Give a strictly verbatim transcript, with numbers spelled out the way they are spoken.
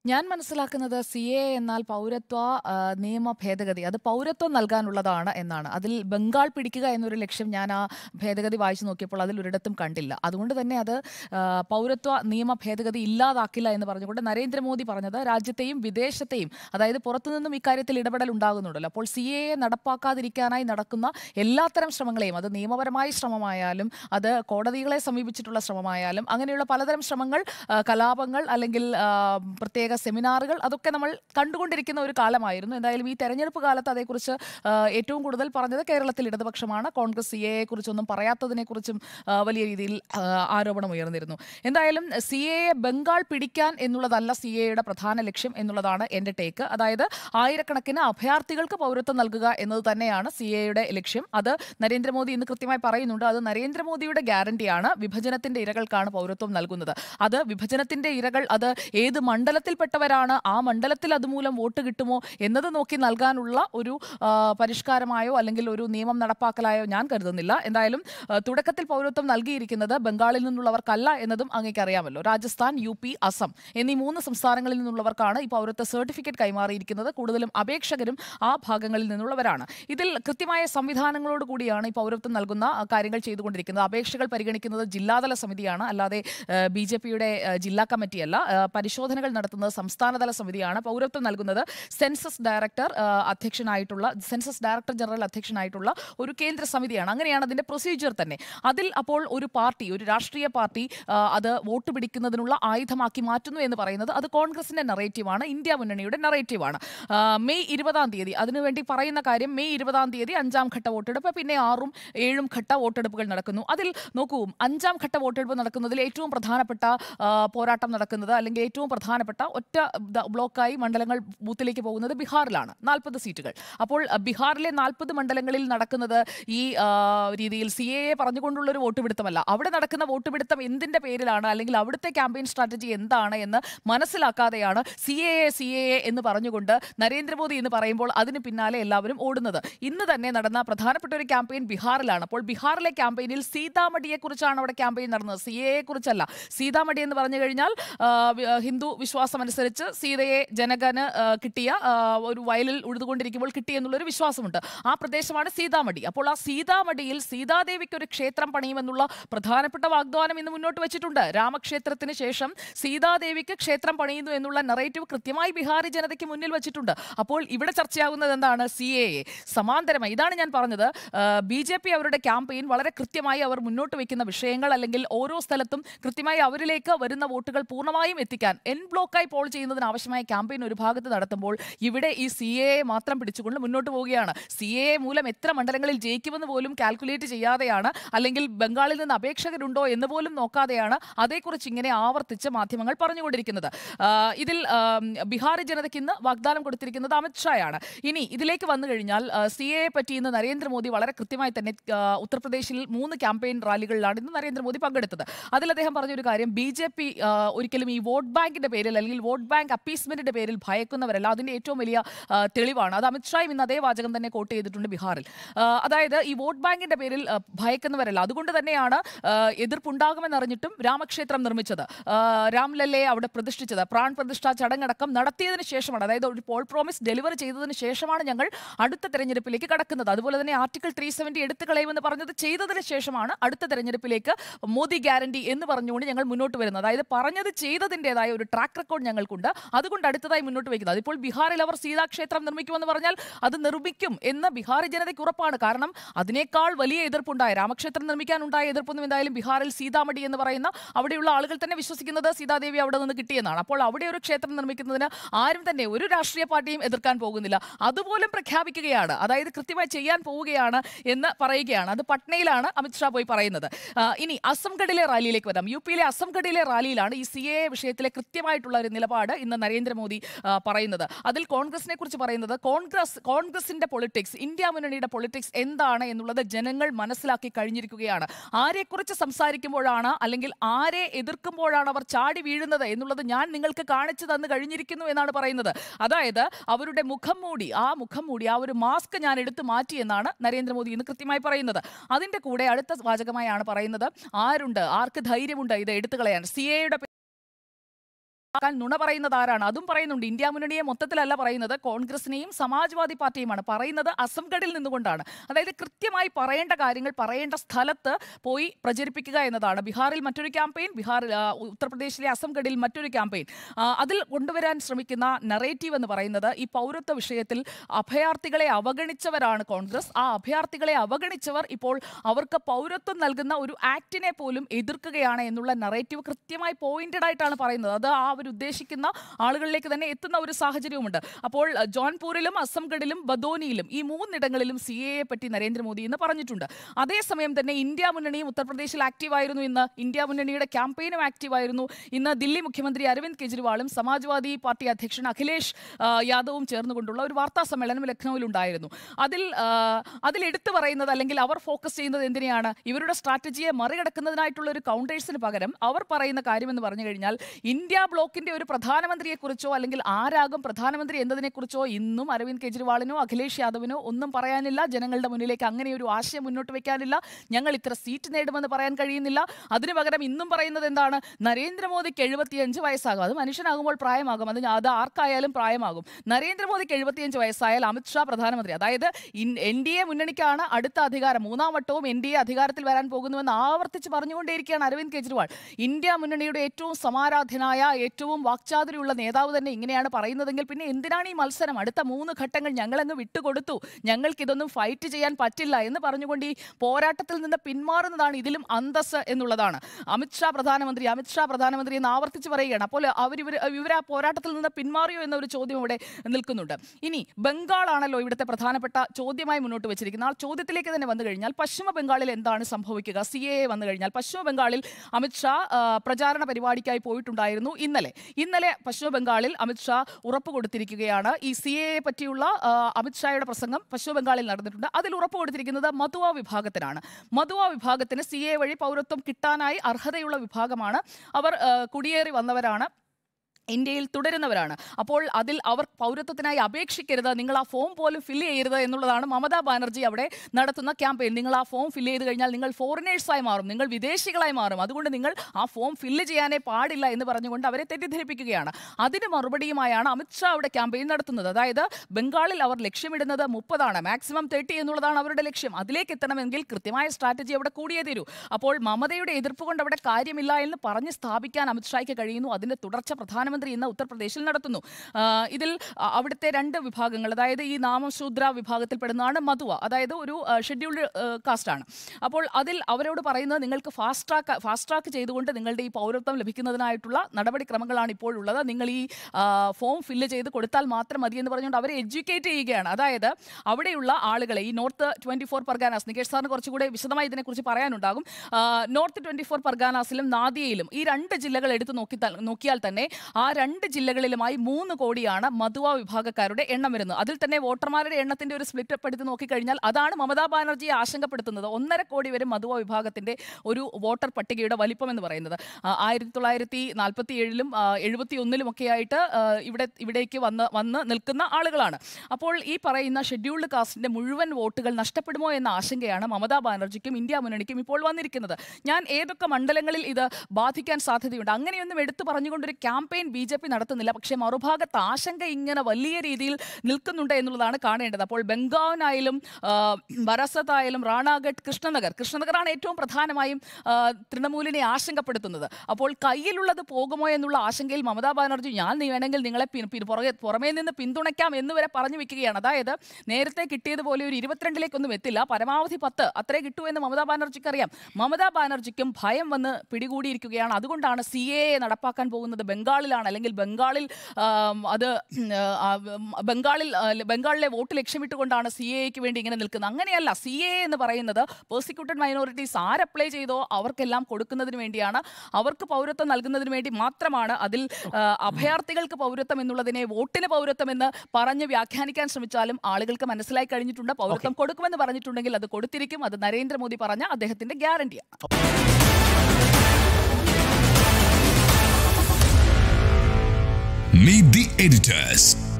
ഞാൻ മനസ്സിലാക്കുന്നത് C A എന്നാൽ പൗരത്വ ആ, നിയമ ഭേദഗതി അത് പൗരത്വം നൽകാനുള്ളതാണ് എന്നാണ്. അതിൽ ബംഗാൾ പിടിക്കുക എന്നൊരു ലക്ഷ്യം ഞാൻ ആ ഭേദഗതി വായിച്ചു നോക്കിയപ്പോൾ അതിൽ ഒരിടത്തും കണ്ടില്ല. അതുകൊണ്ട് തന്നെ അത് ആ, പൗരത്വ നിയമ ഭേദഗതി ഇല്ലാതാക്കില്ല എന്ന് പറഞ്ഞുകൊണ്ട് നരേന്ദ്രമോദി പറഞ്ഞത് രാജ്യത്തെയും വിദേശത്തെയും, അതായത് പുറത്തുനിന്നും ഇക്കാര്യത്തിൽ ഇടപെടൽ ഉണ്ടാകുന്നുണ്ടല്ലോ. അപ്പോൾ സി എ നടപ്പാക്കാതിരിക്കാനായി നടക്കുന്ന എല്ലാത്തരം ശ്രമങ്ങളെയും, അത് നിയമപരമായ ശ്രമമായാലും അത് കോടതികളെ സമീപിച്ചിട്ടുള്ള ശ്രമമായാലും അങ്ങനെയുള്ള പലതരം ശ്രമങ്ങൾ, ആ, കലാപങ്ങൾ അല്ലെങ്കിൽ ആ, പ്രത്യേക സെമിനാറുകൾ, അതൊക്കെ നമ്മൾ കണ്ടുകൊണ്ടിരിക്കുന്ന ഒരു കാലമായിരുന്നു. എന്തായാലും ഈ തെരഞ്ഞെടുപ്പ് കാലത്ത് അതേക്കുറിച്ച് ആ, ഏറ്റവും കൂടുതൽ പറഞ്ഞത് കേരളത്തിൽ ഇടതുപക്ഷമാണ്. കോൺഗ്രസ് സി എയെ കുറിച്ചൊന്നും പറയാത്തതിനെക്കുറിച്ചും ആ, വലിയ രീതിയിൽ ആ, ആരോപണം ഉയർന്നിരുന്നു. എന്തായാലും സി എയെ ബംഗാൾ പിടിക്കാൻ എന്നുള്ളതല്ല സി എയുടെ പ്രധാന ലക്ഷ്യം എന്നുള്ളതാണ് എൻ്റെ ടേക്ക്. അതായത് ആയിരക്കണക്കിന് അഭയാർത്ഥികൾക്ക് പൗരത്വം നൽകുക എന്നത് തന്നെയാണ് സി എയുടെ ലക്ഷ്യം. അത് നരേന്ദ്രമോദി ഇന്ന് കൃത്യമായി പറയുന്നുണ്ട്. അത് നരേന്ദ്രമോദിയുടെ ഗ്യാരണ്ടിയാണ്. വിഭജനത്തിന്റെ ഇരകൾക്കാണ് പൗരത്വം നൽകുന്നത്. അത് വിഭജനത്തിന്റെ ഇരകൾ അത് ഏത് മണ്ഡലത്തിൽപ്പെട്ടവരാണ്, ആ മണ്ഡലത്തിൽ അതുമൂലം വോട്ട് കിട്ടുമോ എന്നത് നോക്കി നൽകാനുള്ള ഒരു ആ, പരിഷ്കാരമായോ അല്ലെങ്കിൽ ഒരു നിയമം നടപ്പാക്കലായോ ഞാൻ കരുതുന്നില്ല. എന്തായാലും ആ, തുടക്കത്തിൽ പൗരത്വം നൽകിയിരിക്കുന്നത് ബംഗാളിൽ നിന്നുള്ളവർക്കല്ല എന്നതും അങ്ങേക്ക് അറിയാമല്ലോ. രാജസ്ഥാൻ, യു പി, അസം എന്നീ മൂന്ന് സംസ്ഥാനങ്ങളിൽ നിന്നുള്ളവർക്കാണ് ഈ പൗരത്വ സർട്ടിഫിക്കറ്റ് കൈമാറിയിരിക്കുന്നത്. കൂടുതലും അപേക്ഷകരും ആ ഭാഗങ്ങളിൽ നിന്നുള്ളവരാണ്. ഇതിൽ കൃത്യമായ സംവിധാനങ്ങളോട് കൂടിയാണ് ഈ പൗരത്വം നൽകുന്ന ആ, കാര്യങ്ങൾ ചെയ്തുകൊണ്ടിരിക്കുന്നത്. അപേക്ഷകൾ പരിഗണിക്കുന്നത് ജില്ലാതല സമിതിയാണ്, അല്ലാതെ ബി ജെ പിയുടെ ജില്ലാ കമ്മിറ്റിയല്ല. ആ, പരിശോധനകൾ നടത്തുന്നത് സംസ്ഥാനതല സമിതിയാണ്. പൗരത്വം നൽകുന്നത് സെൻസസ് ഡയറക്ടർ ആ, അധ്യക്ഷനായിട്ടുള്ള സെൻസസ് ഡയറക്ടർ ജനറൽ അധ്യക്ഷനായിട്ടുള്ള ഒരു കേന്ദ്ര സമിതിയാണ്. അങ്ങനെയാണ് അതിന്റെ പ്രൊസീജിയർ തന്നെ. അതിൽ അപ്പോൾ ഒരു പാർട്ടി, ഒരു രാഷ്ട്രീയ പാർട്ടി ആ, അത് വോട്ട് പിടിക്കുന്നതിനുള്ള ആയുധമാക്കി മാറ്റുന്നു എന്ന് പറയുന്നത് അത് കോൺഗ്രസിന്റെ നറേറ്റീവാണ്, ഇന്ത്യ മുന്നണിയുടെ നറേറ്റീവാണ്. ആ, മെയ് ഇരുപതാം തീയതി അതിനുവേണ്ടി പറയുന്ന കാര്യം, മെയ് ഇരുപതാം തീയതി അഞ്ചാം ഘട്ട വോട്ടെടുപ്പ്, പിന്നെ ആറും ഏഴും ഘട്ട വോട്ടെടുപ്പുകൾ നടക്കുന്നു. അതിൽ നോക്കൂ, അഞ്ചാം ഘട്ട വോട്ടെടുപ്പ് നടക്കുന്നതിൽ ഏറ്റവും പ്രധാനപ്പെട്ട ആ, പോരാട്ടം നടക്കുന്നത് അല്ലെങ്കിൽ ഏറ്റവും പ്രധാനപ്പെട്ട ഒറ്റ ദ- ബ്ലോക്കായി മണ്ഡലങ്ങൾ ബൂത്തിലേക്ക് പോകുന്നത് ബീഹാറിലാണ്. നാൽപ്പത് സീറ്റുകൾ. അപ്പോൾ അ, ബീഹാറിലെ നാൽപ്പത് മണ്ഡലങ്ങളിൽ നടക്കുന്നത് ഈ ആ, രീതിയിൽ സി എ പറഞ്ഞുകൊണ്ടുള്ള ഒരു വോട്ട് പിടുത്തമല്ല. അവിടെ നടക്കുന്ന വോട്ട് പിടുത്തം എന്തിന്റെ പേരിലാണ്, അല്ലെങ്കിൽ അവിടുത്തെ ക്യാമ്പയിൻ സ്ട്രാറ്റജി എന്താണ് എന്ന് മനസ്സിലാക്കാതെയാണ് സി എ സി എ എന്ന് പറഞ്ഞുകൊണ്ട് നരേന്ദ്രമോദി എന്ന് പറയുമ്പോൾ അതിന് പിന്നാലെ എല്ലാവരും ഓടുന്നത്. ഇന്ന് തന്നെ നടന്ന പ്രധാനപ്പെട്ട ഒരു ക്യാമ്പയിൻ ബീഹാറിലാണ്. അപ്പോൾ ബീഹാറിലെ ക്യാമ്പയിനിൽ സീതാമടിയെ കുറിച്ചാണ് അവിടെ ക്യാമ്പയിൻ നടന്നത്, സി എയെ കുറിച്ചല്ല. സീതാമടി എന്ന് പറഞ്ഞു കഴിഞ്ഞാൽ ആ, വി- ആ, ഹിന്ദു വിശ്വാസം അനുസരിച്ച് സീതയെ ജനകന് ആ, കിട്ടിയ ആ, ഒരു വയലിൽ ഉഴുതുകൊണ്ടിരിക്കുമ്പോൾ കിട്ടിയെന്നുള്ളൊരു വിശ്വാസമുണ്ട്. ആ പ്രദേശമാണ് സീതാമടി. അപ്പോൾ ആ സീതാമടിയിൽ സീതാദേവിക്ക് ഒരു ക്ഷേത്രം പണിയുമെന്നുള്ള പ്രധാനപ്പെട്ട വാഗ്ദാനം ഇന്ന് മുന്നോട്ട് വെച്ചിട്ടുണ്ട്. രാമക്ഷേത്രത്തിന് ശേഷം സീതാദേവിക്ക് ക്ഷേത്രം പണിയുന്നു എന്നുള്ള നറേറ്റീവ് കൃത്യമായി ബീഹാറി ജനതയ്ക്ക് മുന്നിൽ വെച്ചിട്ടുണ്ട്. അപ്പോൾ ഇവിടെ ചർച്ചയാകുന്നത് എന്താണ്? C A A. സമാന്തരമായി ഇതാണ് ഞാൻ പറഞ്ഞത്, ബി ജെ പി അവരുടെ ക്യാമ്പയിൻ വളരെ കൃത്യമായി അവർ മുന്നോട്ട് വയ്ക്കുന്ന വിഷയങ്ങൾ, അല്ലെങ്കിൽ ഓരോ സ്ഥലത്തും കൃത്യമായി അവരിലേക്ക് വരുന്ന വോട്ടുകൾ പൂർണ്ണമായും എത്തിക്കാൻ എൻ ബ്ലോക്കായി പോൾ ചെയ്യുന്നതിന് ആവശ്യമായ ക്യാമ്പയിൻ ഒരു ഭാഗത്ത് നടത്തുമ്പോൾ ഇവിടെ ഈ സി എ മാത്രം പിടിച്ചുകൊണ്ട് മുന്നോട്ട് പോവുകയാണ്. സി എ മൂലം എത്ര മണ്ഡലങ്ങളിൽ ജയിക്കുമെന്ന് പോലും കാൽക്കുലേറ്റ് ചെയ്യാതെയാണ്, അല്ലെങ്കിൽ ബംഗാളിൽ നിന്ന് അപേക്ഷകരുണ്ടോ എന്ന് പോലും നോക്കാതെയാണ് അതേക്കുറിച്ച് ഇങ്ങനെ ആവർത്തിച്ച് മാധ്യമങ്ങൾ പറഞ്ഞുകൊണ്ടിരിക്കുന്നത്. ആ, ഇതിൽ ആ, ബീഹാറി ജനതയ്ക്ക് ഇന്ന് വാഗ്ദാനം കൊടുത്തിരിക്കുന്നത് അമിത്ഷായാണ്. ഇനി ഇതിലേക്ക് വന്നു കഴിഞ്ഞാൽ സി എയെ പറ്റി ഇന്ന് നരേന്ദ്രമോദി വളരെ കൃത്യമായി തന്നെ ആ, ഉത്തർപ്രദേശിൽ മൂന്ന് ക്യാമ്പയിൻ റാലികളിലാണ് ഇന്ന് നരേന്ദ്രമോദി പങ്കെടുത്തത്. അതിൽ അദ്ദേഹം പറഞ്ഞൊരു കാര്യം, ബി ജെ പി ഒരിക്കലും ഈ വോട്ട് ബാങ്കിന്റെ പേരിൽ അല്ലെങ്കിൽ വോട്ട് ബാങ്ക് അപ്പീസ്മെന്റിന്റെ പേരിൽ ഭയക്കുന്നവരല്ല. അതിന്റെ ഏറ്റവും വലിയ ആ, തെളിവാണ് അത്. അമിത്ഷായും ഇന്ന് അതേ വാചകം തന്നെ കോട്ട് ചെയ്തിട്ടുണ്ട് ബീഹാറിൽ. ആ, അതായത് ഈ വോട്ട് ബാങ്കിന്റെ പേരിൽ ആ, ഭയക്കുന്നവരല്ല. അതുകൊണ്ട് തന്നെയാണ് ആ, എതിർപ്പുണ്ടാകുമെന്നറിഞ്ഞിട്ടും രാമക്ഷേത്രം നിർമ്മിച്ചത്, ആ, രാംലല്ലയെ അവിടെ പ്രതിഷ്ഠിച്ചത്, പ്രാൺ പ്രതിഷ്ഠാ ചടങ്ങടക്കം നടത്തിയതിനു ശേഷമാണ്, അതായത് ഒരു പോൾ പ്രോമിസ് ഡെലിവറി ചെയ്തതിന് ശേഷമാണ് ഞങ്ങൾ അടുത്ത തെരഞ്ഞെടുപ്പിലേക്ക് കടക്കുന്നത്. അതുപോലെ തന്നെ ആർട്ടിക്കിൾ ത്രീ സെവന്റി എടുത്തു കളയുമെന്ന് പറഞ്ഞത് ചെയ്തതിന് ശേഷമാണ് അടുത്ത തെരഞ്ഞെടുപ്പിലേക്ക് മോദി ഗ്യാരണ്ടി എന്ന് പറഞ്ഞുകൊണ്ട് ഞങ്ങൾ മുന്നോട്ട് വരുന്നത്. അതായത് പറഞ്ഞത് ചെയ്തതിൻ്റെതായ ഒരു ട്രാക്ക് റെക്കോർഡ് ഞങ്ങൾക്കുണ്ട്. അതുകൊണ്ട് അടുത്തതായി മുന്നോട്ട് വയ്ക്കുന്നത്. അതിപ്പോൾ ബീഹാറിൽ അവർ സീതാക്ഷേത്രം നിർമ്മിക്കുമെന്ന് പറഞ്ഞാൽ അത് നിർമ്മിക്കും എന്ന് ബീഹാറി ജനതയ്ക്ക് ഉറപ്പാണ്. കാരണം അതിനേക്കാൾ വലിയ എതിർപ്പുണ്ടായ, രാമക്ഷേത്രം നിർമ്മിക്കാൻ ഉണ്ടായ എതിർപ്പൊന്നും എന്തായാലും ബീഹാറിൽ സീതാമടി എന്ന് പറയുന്ന അവിടെയുള്ള ആളുകൾ തന്നെ വിശ്വസിക്കുന്നത് സീതാദേവി അവിടെ നിന്ന് കിട്ടിയെന്നാണ്. അപ്പോൾ അവിടെ ഒരു ക്ഷേത്രം നിർമ്മിക്കുന്നതിന് ആരും തന്നെ ഒരു രാഷ്ട്രീയ പാർട്ടിയും എതിർക്കാൻ പോകുന്നില്ല. അതുപോലും പ്രഖ്യാപിക്കുകയാണ്, അതായത് കൃത്യമായി ചെയ്യാൻ പോവുകയാണ് എന്ന് പറയുകയാണ്. അത് പട്നയിലാണ് അമിത്ഷാ പോയി പറയുന്നത്. ആ, ഇനി അസംഗഡിലെ റാലിയിലേക്ക് വരാം. യു പിയിലെ അസംഗഡിലെ റാലിയിലാണ് ഈ സി എ വിഷയത്തിലെ കൃത്യമായിട്ടുള്ള ഒരു നിലപാട് ഇന്ന് നരേന്ദ്രമോദി ആ, പറയുന്നത്. അതിൽ കോൺഗ്രസിനെ കുറിച്ച് പറയുന്നത്, കോൺഗ്രസ് കോൺഗ്രസിന്റെ പൊളിറ്റിക്സ്, ഇന്ത്യ മുന്നണിയുടെ പൊളിറ്റിക്സ് എന്താണ് എന്നുള്ളത് ജനങ്ങൾ മനസ്സിലാക്കി കഴിഞ്ഞിരിക്കുകയാണ്. ആരെക്കുറിച്ച് സംസാരിക്കുമ്പോഴാണ് അല്ലെങ്കിൽ ആരെ എതിർക്കുമ്പോഴാണ് അവർ ചാടി വീഴുന്നത് എന്നുള്ളത് ഞാൻ നിങ്ങൾക്ക് കാണിച്ചു തന്നു കഴിഞ്ഞിരിക്കുന്നു എന്നാണ് പറയുന്നത്. അതായത് അവരുടെ മുഖം മൂടി, ആ മുഖം മൂടി, ആ ഒരു മാസ്ക് ഞാൻ എടുത്തു മാറ്റി എന്നാണ് നരേന്ദ്രമോദി ഇന്ന് കൃത്യമായി പറയുന്നത്. അതിന്റെ കൂടെ അടുത്ത വാചകമായാണ് പറയുന്നത്, ആരുണ്ട്, ആർക്ക് ധൈര്യമുണ്ട് ഇത് എടുത്തു കളയാൻ? സി എയുടെ നുണ പറയുന്നത് ആരാണ്? അതും പറയുന്നുണ്ട്. ഇന്ത്യ മുന്നണിയെ മൊത്തത്തിലല്ല പറയുന്നത്, കോൺഗ്രസിനെയും സമാജ്വാദി പാർട്ടിയുമാണ് പറയുന്നത്. അസംഗഡിൽ നിന്നുകൊണ്ടാണ്. അതായത് കൃത്യമായി പറയേണ്ട കാര്യങ്ങൾ പറയേണ്ട സ്ഥലത്ത് പോയി പ്രചരിപ്പിക്കുക എന്നതാണ്. ബീഹാറിൽ മറ്റൊരു ക്യാമ്പയിൻ, ബീഹാറിൽ ഉത്തർപ്രദേശിലെ അസംഗഡിൽ മറ്റൊരു ക്യാമ്പയിൻ. അതിൽ കൊണ്ടുവരാൻ ശ്രമിക്കുന്ന നറേറ്റീവ് എന്ന് പറയുന്നത് ഈ പൗരത്വ വിഷയത്തിൽ അഭയാർത്ഥികളെ അവഗണിച്ചവരാണ് കോൺഗ്രസ്. ആ അഭയാർത്ഥികളെ അവഗണിച്ചവർ ഇപ്പോൾ അവർക്ക് പൗരത്വം നൽകുന്ന ഒരു ആക്ടിനെ പോലും എതിർക്കുകയാണ് എന്നുള്ള നറേറ്റീവ് കൃത്യമായി പോയിന്റഡ് ആയിട്ടാണ് പറയുന്നത്. അത് ആ അവർ ഉദ്ദേശിക്കുന്ന ആളുകളിലേക്ക് തന്നെ എത്തുന്ന ഒരു സാഹചര്യവുമുണ്ട്. അപ്പോൾ ജോൺപൂരിലും അസംഗഡിലും ബദോനിയിലും ഈ മൂന്നിടങ്ങളിലും സി എ പറ്റി നരേന്ദ്രമോദി ഇന്ന് പറഞ്ഞിട്ടുണ്ട്. അതേസമയം തന്നെ ഇന്ത്യ മുന്നണിയും ഉത്തർപ്രദേശിൽ ആക്റ്റീവായിരുന്നു. ഇന്ന് ഇന്ത്യ മുന്നണിയുടെ ക്യാമ്പയിനും ആക്റ്റീവായിരുന്നു. ഇന്ന് ദില്ലി മുഖ്യമന്ത്രി അരവിന്ദ് കെജ്രിവാളും സമാജ്വാദി പാർട്ടി അധ്യക്ഷൻ അഖിലേഷ് യാദവും ചേർന്നുകൊണ്ടുള്ള ഒരു വാർത്താ സമ്മേളനം ലക്നൌവിൽ ഉണ്ടായിരുന്നു. അതിൽ അതിൽ എടുത്തു പറയുന്നത് അല്ലെങ്കിൽ അവർ ഫോക്കസ് ചെയ്യുന്നത് എന്തിനെയാണ്? ഇവരുടെ സ്ട്രാറ്റജിയെ മറികടക്കുന്നതിനായിട്ടുള്ള ഒരു കൗണ്ടേഴ്സിന് പകരം അവർ പറയുന്ന കാര്യമെന്ന് പറഞ്ഞു കഴിഞ്ഞാൽ ഇന്ത്യ ബ്ലോക്കിന്റെ ഒരു പ്രധാനമന്ത്രിയെക്കുറിച്ചോ അല്ലെങ്കിൽ ആരാകും പ്രധാനമന്ത്രി എന്നതിനെക്കുറിച്ചോ ഇന്നും അരവിന്ദ് കെജ്രിവാളിനോ അഖിലേഷ് യാദവിനോ ഒന്നും പറയാനില്ല. ജനങ്ങളുടെ മുന്നിലേക്ക് അങ്ങനെ ഒരു ആശയം മുന്നോട്ട് വയ്ക്കാനില്ല. ഞങ്ങൾ ഇത്ര സീറ്റ് നേടുമെന്ന് പറയാൻ കഴിയുന്നില്ല. അതിനു പകരം ഇന്നും പറയുന്നത് എന്താണ്? നരേന്ദ്രമോദിക്ക് എഴുപത്തിയഞ്ച് വയസ്സാകും. അത് മനുഷ്യനാകുമ്പോൾ പ്രായമാകും. അത് അത് ആർക്കായാലും പ്രായമാകും. നരേന്ദ്രമോദിക്ക് എഴുപത്തിയഞ്ച് വയസ്സായാൽ അമിത്ഷാ പ്രധാനമന്ത്രി. അതായത് എൻ ഡി എ മുന്നണിക്കാണ് അടുത്ത അധികാരം. മൂന്നാം വട്ടവും എൻ ഡി എ അധികാരത്തിൽ വരാൻ പോകുന്നുവെന്ന് ആവർത്തിച്ച് പറഞ്ഞുകൊണ്ടേയിരിക്കുകയാണ് അരവിന്ദ് കെജ്രിവാൾ. ഇന്ത്യ മുന്നണിയുടെ ഏറ്റവും സമാരാധനായ ഏറ്റവും വാക്ചാതുര്യമുള്ള നേതാവ് തന്നെ ഇങ്ങനെയാണ് പറയുന്നതെങ്കിൽ പിന്നെ എന്തിനാണ് ഈ മത്സരം? അടുത്ത മൂന്ന് ഘട്ടങ്ങൾ ഞങ്ങളങ്ങ് വിട്ടുകൊടുത്തു, ഞങ്ങൾക്കിതൊന്നും ഫൈറ്റ് ചെയ്യാൻ പറ്റില്ല എന്ന് പറഞ്ഞുകൊണ്ട് ഈ പോരാട്ടത്തിൽ നിന്ന് പിന്മാറുന്നതാണ് ഇതിലും അന്തസ് എന്നുള്ളതാണ്. അമിത്ഷാ പ്രധാനമന്ത്രി അമിത്ഷാ പ്രധാനമന്ത്രി എന്ന് ആവർത്തിച്ച് പറയുകയാണ്. അപ്പോൾ അവർ ഇവർ ഇവർ ആ പോരാട്ടത്തിൽ നിന്ന് പിന്മാറിയോ എന്നൊരു ചോദ്യം ഇവിടെ നിൽക്കുന്നുണ്ട്. ഇനി ബംഗാളാണല്ലോ ഇവിടുത്തെ പ്രധാനപ്പെട്ട ചോദ്യമായി മുന്നോട്ട് വെച്ചിരിക്കുന്നത്. ആ ചോദ്യത്തിലേക്ക് തന്നെ വന്നു കഴിഞ്ഞാൽ പശ്ചിമ ബംഗാളിൽ എന്താണ് സംഭവിക്കുക? സി എ വന്നു കഴിഞ്ഞാൽ പശ്ചിമ ബംഗാളിൽ അമിത്ഷാ പ്രചാരണ പരിപാടിക്കായി പോയിട്ടുണ്ടായിരുന്നു. ഇന്നലെ ഇന്നലെ പശ്ചിമ ബംഗാളിൽ അമിത്ഷാ ഉറപ്പ് കൊടുത്തിരിക്കുകയാണ്. ഈ സി എ പറ്റിയുള്ള അമിത്ഷായുടെ പ്രസംഗം പശ്ചിമ ബംഗാളിൽ നടന്നിട്ടുണ്ട്. അതിൽ ഉറപ്പ് കൊടുത്തിരിക്കുന്നത് മധുവ വിഭാഗത്തിനാണ്. മധുവ വിഭാഗത്തിന് സി എ വഴി പൗരത്വം കിട്ടാനായി അർഹതയുള്ള വിഭാഗമാണ്. അവർ കുടിയേറി വന്നവരാണ്, ഇന്ത്യയിൽ തുടരുന്നവരാണ്. അപ്പോൾ അതിൽ അവർ പൗരത്വത്തിനായി അപേക്ഷിക്കരുത്, നിങ്ങൾ ആ ഫോം പോലും ഫില്ല് ചെയ്യരുത് എന്നുള്ളതാണ് മമതാ ബാനർജി അവിടെ നടത്തുന്ന ക്യാമ്പയിൻ. നിങ്ങൾ ആ ഫോം ഫില്ല് ചെയ്ത് കഴിഞ്ഞാൽ നിങ്ങൾ ഫോറിനേഴ്സായി മാറും, നിങ്ങൾ വിദേശികളായി മാറും, അതുകൊണ്ട് നിങ്ങൾ ആ ഫോം ഫില്ല് ചെയ്യാനേ പാടില്ല എന്ന് പറഞ്ഞുകൊണ്ട് അവരെ തെറ്റിദ്ധരിപ്പിക്കുകയാണ്. അതിന് മറുപടിയുമായാണ് അമിത്ഷാ അവിടെ ക്യാമ്പയിൻ നടത്തുന്നത്. അതായത് ബംഗാളിൽ അവർ ലക്ഷ്യമിടുന്നത് മുപ്പതാണ്, മാക്സിമം തേർട്ടി എന്നുള്ളതാണ് അവരുടെ ലക്ഷ്യം. അതിലേക്ക് എത്തണമെങ്കിൽ കൃത്യമായ സ്ട്രാറ്റജി അവിടെ കൂടിയേ തീരൂ. അപ്പോൾ മമതയുടെ എതിർപ്പ് കൊണ്ട് അവിടെ കാര്യമില്ല എന്ന് പറഞ്ഞ് സ്ഥാപിക്കാൻ അമിത്ഷായ്ക്ക് കഴിയുന്നു. അതിന്റെ തുടർച്ച പ്രധാനമന്ത്രി ഇന്ന് ഉത്തർപ്രദേശിൽ നടത്തുന്നു. ഇതിൽ അവിടുത്തെ രണ്ട് വിഭാഗങ്ങൾ, അതായത് ഈ നാമശൂദ്ര വിഭാഗത്തിൽപ്പെടുന്നതാണ് മധുവ, അതായത് ഒരു ഷെഡ്യൂൾഡ് കാസ്റ്റ് ആണ്. അപ്പോൾ അതിൽ അവരോട് പറയുന്നത് നിങ്ങൾക്ക് ഫാസ്റ്റ് ട്രാക്ക് ഫാസ്റ്റ് ട്രാക്ക് ചെയ്തുകൊണ്ട് നിങ്ങളുടെ ഈ പൗരത്വം ലഭിക്കുന്നതിനായിട്ടുള്ള നടപടിക്രമങ്ങളാണ് ഇപ്പോഴുള്ളത്. നിങ്ങൾ ഈ ഫോം ഫില്ല് ചെയ്ത് കൊടുത്താൽ മാത്രം മതി എന്ന് പറഞ്ഞുകൊണ്ട് അവരെ എഡ്യൂക്കേറ്റ് ചെയ്യുകയാണ്. അതായത് അവിടെയുള്ള ആളുകളെ ഈ north twenty four Parganas, Nikesh സാറിന് കുറച്ചുകൂടെ വിശദമായി ഇതിനെക്കുറിച്ച് പറയാനുണ്ടാകും. നോർത്ത് ട്വന്റി ഫോർ പർഗാനാസിലും നാദിയയിലും ഈ രണ്ട് ജില്ലകൾ എടുത്ത് നോക്കി നോക്കിയാൽ തന്നെ ആ രണ്ട് ജില്ലകളിലുമായി മൂന്ന് കോടിയാണ് മധുവ വിഭാഗക്കാരുടെ എണ്ണം വരുന്നത്. അതിൽ തന്നെ വോട്ടർമാരുടെ എണ്ണത്തിന്റെ ഒരു സ്പ്ലിറ്റ് അപ്പ് എടുത്ത് നോക്കിക്കഴിഞ്ഞാൽ അതാണ് മമതാ ബാനർജിയെ ആശങ്കപ്പെടുത്തുന്നത്. ഒന്നര കോടി വരും മധുവ വിഭാഗത്തിന്റെ ഒരു വോട്ടർ പട്ടികയുടെ വലിപ്പം എന്ന് പറയുന്നത്. ആയിരത്തി തൊള്ളായിരത്തി നാൽപ്പത്തി ഏഴിലും എഴുപത്തി ഒന്നിലും ഒക്കെ ആയിട്ട് ഇവിടെ ഇവിടേക്ക് വന്ന് വന്ന് നിൽക്കുന്ന ആളുകളാണ്. അപ്പോൾ ഈ പറയുന്ന ഷെഡ്യൂൾഡ് കാസ്റ്റിന്റെ മുഴുവൻ വോട്ടുകൾ നഷ്ടപ്പെടുമോ എന്ന ആശങ്കയാണ് മമതാ ബാനർജിക്കും ഇന്ത്യ മുന്നണിക്കും ഇപ്പോൾ വന്നിരിക്കുന്നത്. ഞാൻ ഏതൊക്കെ മണ്ഡലങ്ങളിൽ ഇത് ബാധിക്കാൻ സാധ്യതയുണ്ട് അങ്ങനെയൊന്നും എടുത്തു പറഞ്ഞുകൊണ്ടൊരു ക്യാമ്പയിൻ ബി ജെ പി നടത്തുന്നില്ല. പക്ഷേ മറുഭാഗത്ത് ആശങ്ക ഇങ്ങനെ വലിയ രീതിയിൽ നിൽക്കുന്നുണ്ട് എന്നുള്ളതാണ് കാണേണ്ടത്. അപ്പോൾ ബംഗാളിനായാലും ബരസത്തായാലും റാണാഗഡ്, കൃഷ്ണനഗർ കൃഷ്ണനഗറാണ് ഏറ്റവും പ്രധാനമായും തൃണമൂലിനെ ആശങ്കപ്പെടുത്തുന്നത്. അപ്പോൾ കയ്യിലുള്ളത് പോകുമോ എന്നുള്ള ആശങ്കയിൽ മമതാ ബാനർജി ഞാൻ വേണമെങ്കിൽ നിങ്ങളെ പുറകെ പുറമേ നിന്ന് പിന്തുണയ്ക്കാം എന്ന് വരെ പറഞ്ഞു വെക്കുകയാണ്. അതായത് നേരത്തെ കിട്ടിയതുപോലെ ഒരു ഇരുപത്തിരണ്ടിലേക്കൊന്നും എത്തില്ല, പരമാവധി പത്ത് അത്രേ കിട്ടൂ എന്ന് മമതാ ബാനർജിക്ക് അറിയാം. മമതാ ബാനർജിക്കും ഭയം വന്ന് പിടികൂടിയിരിക്കുകയാണ്. അതുകൊണ്ടാണ് സി എ നടപ്പാക്കാൻ പോകുന്നത് ബംഗാളിലാണ്, അല്ലെങ്കിൽ ബംഗാളിൽ അത് ബംഗാളിൽ ബംഗാളിലെ വോട്ട് ലക്ഷ്യമിട്ടുകൊണ്ടാണ് സി എക്ക് വേണ്ടി ഇങ്ങനെ നിൽക്കുന്നത്. അങ്ങനെയല്ല, സി എ എന്ന് പറയുന്നത് പെർസിക്യൂട്ടഡ് മൈനോറിറ്റീസ് ആര് അപ്ലൈ ചെയ്തോ അവർക്കെല്ലാം കൊടുക്കുന്നതിന് വേണ്ടിയാണ്, അവർക്ക് പൗരത്വം നൽകുന്നതിന് വേണ്ടി മാത്രമാണ്. അതിൽ അഭയാർത്ഥികൾക്ക് പൗരത്വം എന്നുള്ളതിനെ വോട്ടിന് പൗരത്വം എന്ന് പറഞ്ഞ് വ്യാഖ്യാനിക്കാൻ ശ്രമിച്ചാലും ആളുകൾക്ക് മനസ്സിലായി കഴിഞ്ഞിട്ടുണ്ട്. പൗരത്വം കൊടുക്കുമെന്ന് പറഞ്ഞിട്ടുണ്ടെങ്കിൽ അത് കൊടുത്തിരിക്കും. അത് നരേന്ദ്രമോദി പറഞ്ഞ അദ്ദേഹത്തിന്റെ ഗ്യാരണ്ടിയാണ്. Meet the editors.